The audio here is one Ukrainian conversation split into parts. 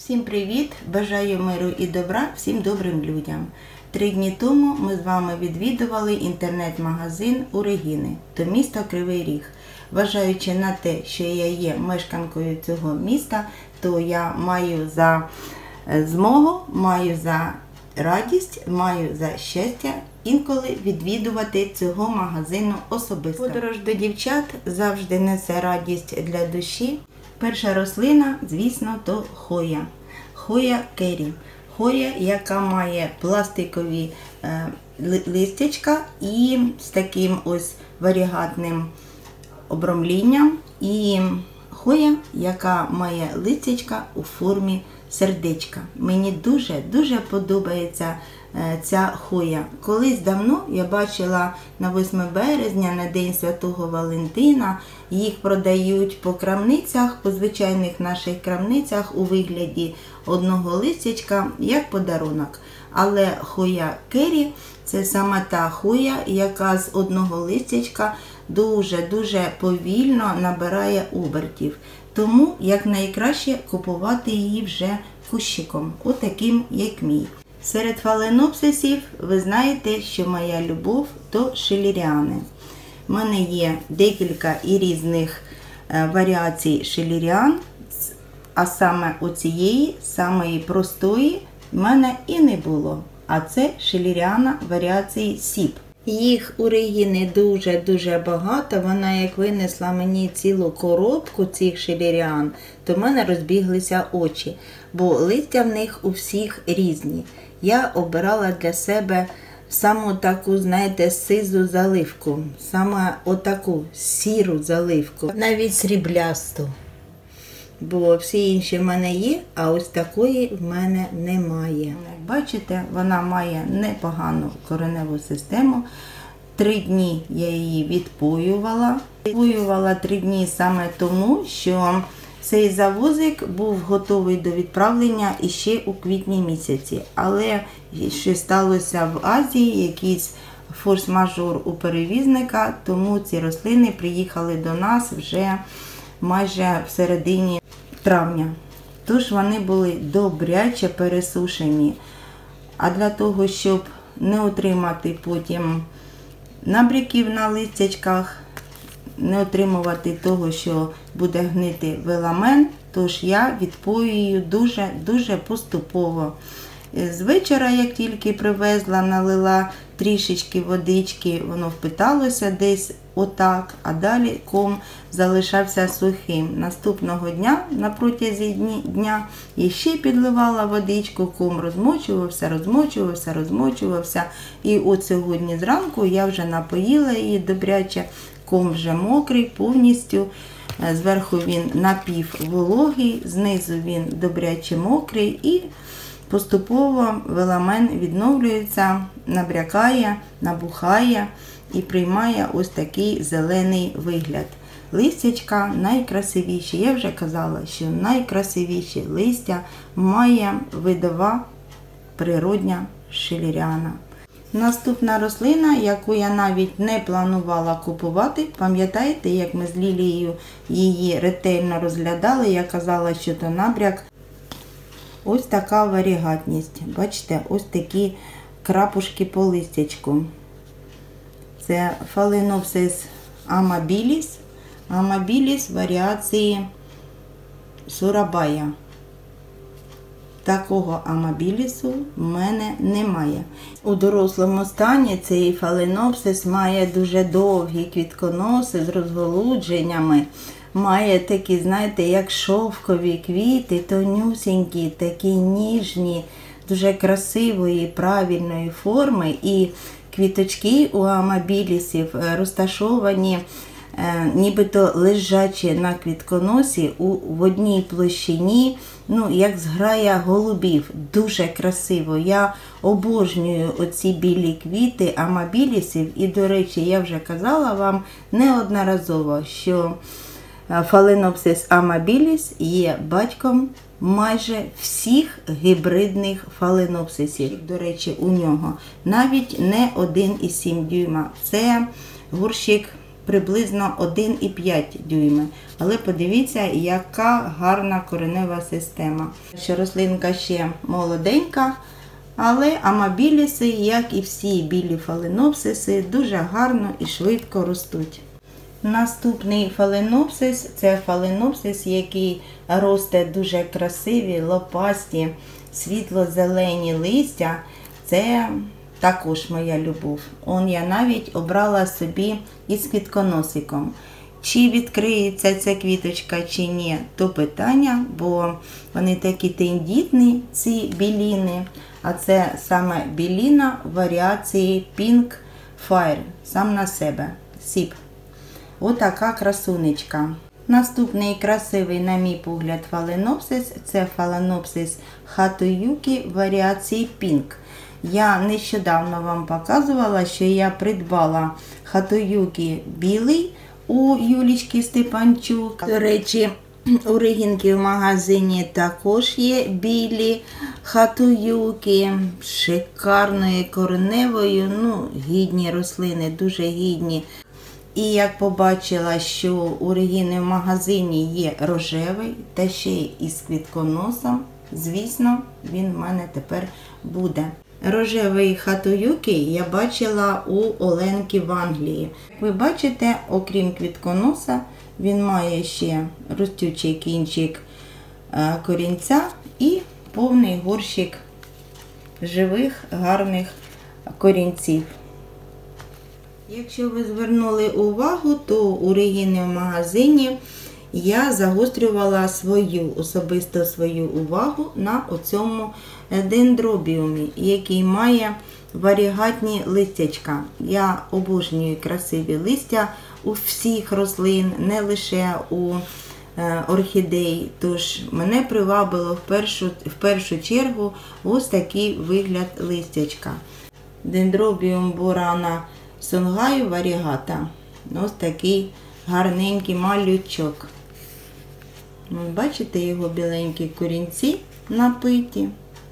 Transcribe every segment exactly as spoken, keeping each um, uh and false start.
Всім привіт! Бажаю миру і добра всім добрим людям. Три дні тому ми з вами відвідували інтернет-магазин у Регіни до міста Кривий Ріг. Вважаючи на те, що я є мешканкою цього міста, то я маю за змогу, маю за радість, маю за щастя інколи відвідувати цього магазину особисто. Подорож до дівчат завжди несе радість для душі. Перша рослина, звісно, то хоя. Хоя керрі. Хоя, яка має пластикові е, листячка і з таким ось варігатним обромлінням. І хоя, яка має листячка у формі сердечка. Мені дуже-дуже подобається е, ця хоя. Колись давно я бачила на восьме березня, на День Святого Валентина, їх продають по крамницях, по звичайних наших крамницях у вигляді одного листячка, як подарунок. Але хоя керрі – це саме та хоя, яка з одного листячка дуже-дуже повільно набирає обертів. Тому якнайкраще купувати її вже кущиком, отаким, як мій. Серед фаленопсисів ви знаєте, що моя любов до шилеріани. У мене є декілька і різних варіацій шилеріан, а саме оцієї, самої простої, в мене і не було. А це шилеріана варіації сіп. Їх у Регіни дуже-дуже багато. Вона як винесла мені цілу коробку цих шилеріан, то в мене розбіглися очі, бо листя в них у всіх різні. Я обирала для себе саму таку, знаєте, сизу заливку, саме отаку сіру заливку, навіть сріблясту. Бо всі інші в мене є, а ось такої в мене немає. Як бачите, вона має непогану кореневу систему. Три дні я її відпоювала. Відпоювала три дні саме тому, що цей завозик був готовий до відправлення іще у квітні місяці. Але що сталося в Азії, якийсь форс-мажор у перевізника, тому ці рослини приїхали до нас вже майже в середині травня. Тож вони були добряче пересушені. А для того, щоб не отримати потім набряків на листячках, не отримувати того, що буде гнити веламен, тож я відпоюю дуже-дуже поступово. З вечора, як тільки привезла, налила трішечки водички, воно впиталося десь отак, а далі ком залишався сухим. Наступного дня, на протязі дня, я ще підливала водичку, ком розмочувався, розмочувався, розмочувався. І от сьогодні зранку я вже напоїла її добряче, ком вже мокрий повністю. Зверху він напіввологий, знизу він добряче мокрий і поступово веламен відновлюється, набрякає, набухає і приймає ось такий зелений вигляд. Листячка найкрасивіші. Я вже казала, що найкрасивіші листя має видова природня шилеріана. Наступна рослина, яку я навіть не планувала купувати, пам'ятаєте, як ми з Лілією її ретельно розглядали, я казала, що то набряк. Ось така варігатність. Бачите, ось такі крапушки по листячку. Це фаленопсис амабіліс. Амабіліс варіації сурабая. Такого амабілісу в мене немає. У дорослому стані цей фаленопсис має дуже довгі квітконоси з розголудженнями. Має такі, знаєте, як шовкові квіти, тонюсенькі, такі ніжні, дуже красивої, правильної форми. І квіточки у амабілісів розташовані е, нібито лежачі на квітконосі у, в одній площині, ну, як зграя голубів. Дуже красиво. Я обожнюю оці білі квіти амабілісів. І, до речі, я вже казала вам неодноразово, що фаленопсис амабіліс є батьком майже всіх гібридних фаленопсисів. До речі, у нього навіть не один і сім дюйма. Це горщик приблизно один і п'ять дюйми. Але подивіться, яка гарна коренева система. Що рослинка ще молоденька, але амабіліси, як і всі білі фаленопсиси, дуже гарно і швидко ростуть. Наступний фаленопсис – це фаленопсис, який росте дуже красиві, лопасті, світло-зелені листя. Це також моя любов. Он я навіть обрала собі із квітконосиком. Чи відкриється ця квіточка, чи ні, то питання, бо вони такі тендітні, ці біліни. А це саме біліна варіації Pink Fire, сам на себе, сіп. Отака красунечка. Наступний красивий, на мій погляд, фаленопсис – це фаленопсис Хатоюкі варіації Pink. Я нещодавно вам показувала, що я придбала Хатоюкі білий у Юлічки Степанчук. До речі, у Регінки в магазині також є білі Хатоюкі, шикарною кореневою, ну, гідні рослини, дуже гідні. І як побачила, що у Регіни в магазині є рожевий, та ще й із квітконосом, звісно, він в мене тепер буде. Рожевий Хатоюкі я бачила у Оленки в Англії. Як ви бачите, окрім квітконоса, він має ще ростючий кінчик корінця і повний горщик живих гарних корінців. Якщо ви звернули увагу, то у Регіни в магазині я загострювала свою, особисто свою увагу на оцьому дендробіумі, який має варігатні листячка. Я обожнюю красиві листя у всіх рослин, не лише у орхідей. Тож мене привабило в першу, в першу чергу ось такий вигляд листячка. Дендробіум бурана Сонгаю варігата. Ось такий гарненький малючок. Бачите його біленькі корінці напиті.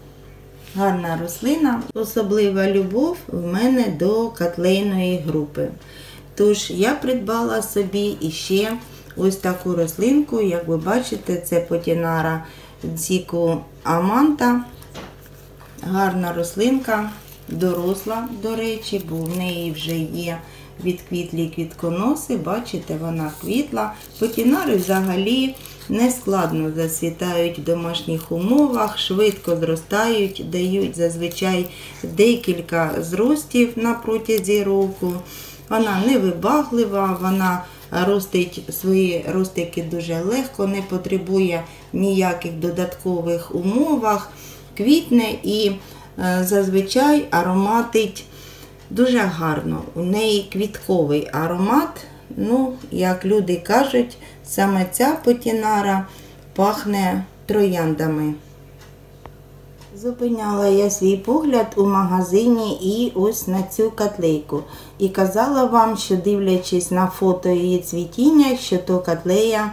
Гарна рослина. Особлива любов в мене до котлейної групи. Тож я придбала собі іще ось таку рослинку. Як ви бачите, це Потінара Дзіку Аманта. Гарна рослинка. Доросла, до речі, бо в неї вже є відквітлі квітконоси. Бачите, вона квітла. Потінари взагалі не складно зацвітають в домашніх умовах, швидко зростають, дають зазвичай декілька зростів на протязі року. Вона невибаглива, вона ростить свої ростики дуже легко, не потребує ніяких додаткових умовах, квітне і зазвичай ароматить дуже гарно. У неї квітковий аромат. Ну, як люди кажуть, саме ця потінара пахне трояндами. Зупиняла я свій погляд у магазині і ось на цю котлейку. І казала вам, що дивлячись на фото її цвітіння, що то котлея,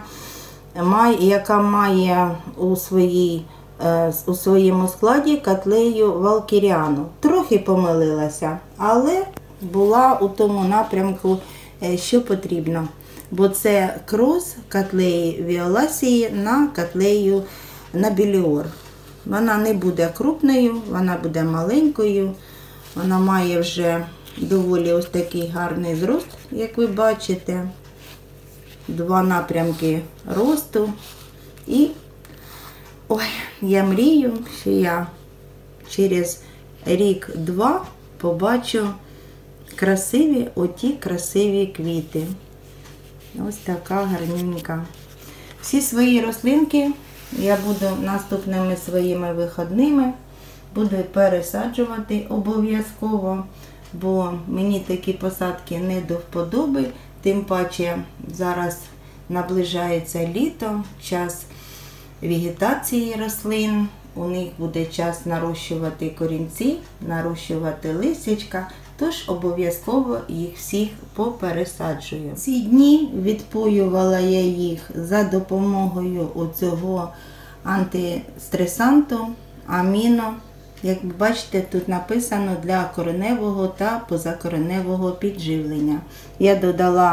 яка має у своїй у своєму складі котлею валкіріану. Трохи помилилася, але була у тому напрямку, що потрібно. Бо це крос котлеї віоласії на котлею набіліор. Вона не буде крупною, вона буде маленькою. Вона має вже доволі ось такий гарний зрост, як ви бачите. Два напрямки росту. І ой, я мрію, що я через рік-два побачу красиві, оті красиві квіти. Ось така гарненька. Всі свої рослинки я буду наступними своїми виходними, буду пересаджувати обов'язково, бо мені такі посадки не до вподоби, тим паче зараз наближається літо, час вегетації рослин, у них буде час нарощувати корінці, нарощувати листячка, тож обов'язково їх всіх попересаджую. Ці дні відпоювала я їх за допомогою оцього антистресанту аміно. Як бачите, тут написано для кореневого та позакореневого підживлення. Я додала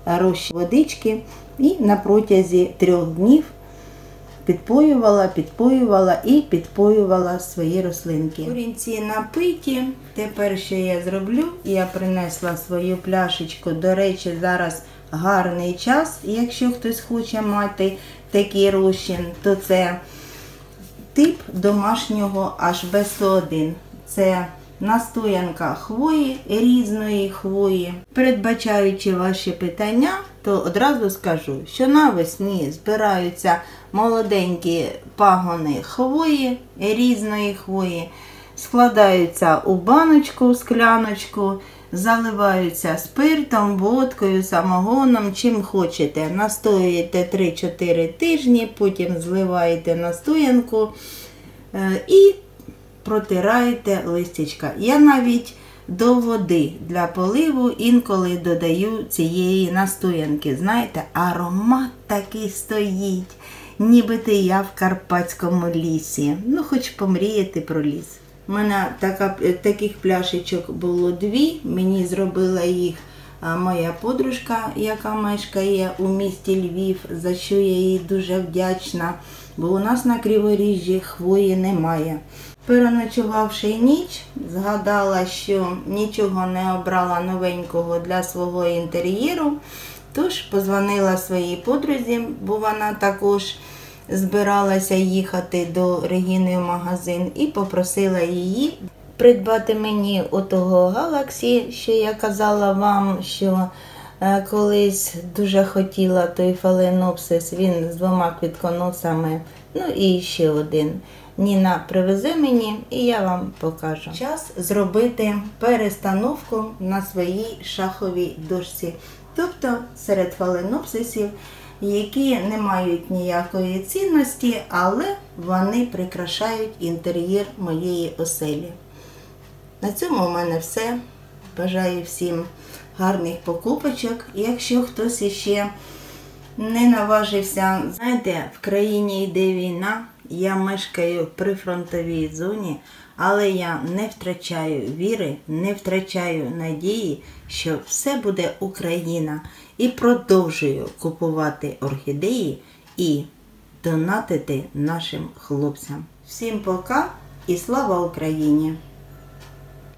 розчин водички і на протязі трьох днів підпоювала, підпоювала і підпоювала свої рослинки. Корінці напиті. Тепер що я зроблю? Я принесла свою пляшечку. До речі, зараз гарний час, якщо хтось хоче мати такий розчин, то це тип домашнього ейч бі сто один. Це настоянка хвої, різної хвої. Передбачаючи ваші питання, то одразу скажу, що навесні збираються молоденькі пагони хвої, різної хвої, складаються у баночку, скляночку, заливаються спиртом, водкою, самогоном, чим хочете. Настоюєте три-чотири тижні, потім зливаєте настоянку і протираєте листячка. Я навіть до води для поливу інколи додаю цієї настоянки. Знаєте, аромат такий стоїть, нібито я в карпатському лісі. Ну, хоч помріяти про ліс. У мене така, таких пляшечок було дві, мені зробила їх моя подружка, яка мешкає у місті Львів, за що я їй дуже вдячна, бо у нас на Криворіжжі хвої немає. Переночувавши ніч, згадала, що нічого не обрала новенького для свого інтер'єру, тож позвонила своїй подрузі, бо вона також збиралася їхати до Регіни в магазин, і попросила її придбати мені отого Галаксі, що я казала вам, що е, колись дуже хотіла той фаленопсис, він з двома квітконосами, ну і ще один. Ніна привезе мені і я вам покажу. Час зробити перестановку на своїй шаховій дошці, тобто серед фаленопсисів, які не мають ніякої цінності, але вони прикрашають інтер'єр моєї оселі. На цьому у мене все. Бажаю всім гарних покупочок. Якщо хтось іще не наважився, знаєте, в країні йде війна, я мешкаю в прифронтовій зоні, але я не втрачаю віри, не втрачаю надії, що все буде Україна. І продовжую купувати орхідеї і донатити нашим хлопцям. Всім пока і слава Україні!